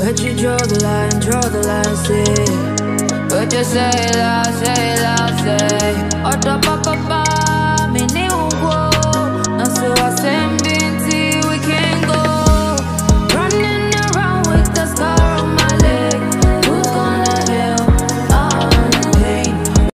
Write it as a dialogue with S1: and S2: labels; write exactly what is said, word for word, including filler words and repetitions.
S1: But you draw the line, draw the line, see. But you say that,